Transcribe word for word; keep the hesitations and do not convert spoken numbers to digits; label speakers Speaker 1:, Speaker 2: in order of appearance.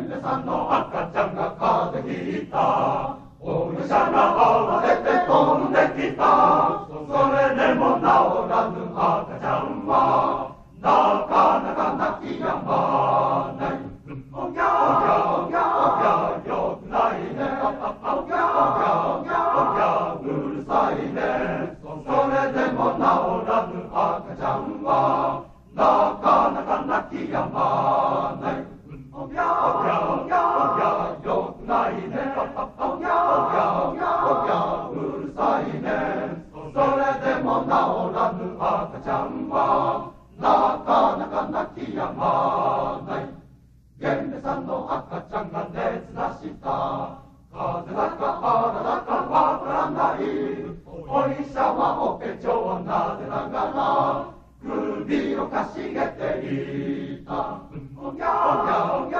Speaker 1: でさんの赤ちゃんが風邪ひいた。お医者が慌てて飛んできた。それでも治らぬ赤ちゃんはなかなか泣きやまない。おぎゃおぎゃおぎゃおぎゃよくないね。おぎゃおぎゃおぎゃおぎゃうるさいね。それでも治らぬ赤ちゃんはなかなか泣きやまない。おぎゃおぎゃおぎゃおぎゃよくないね。おぎゃおぎゃおぎゃおぎゃうるさいね。それでも治らぬ赤ちゃんはなかなか泣きやまない。源兵衛さんの赤ちゃんが熱出した。風邪だか腹だかわからない。お医者はオペ帳をなでながら首をかしげていた。おぎゃおぎゃおぎゃ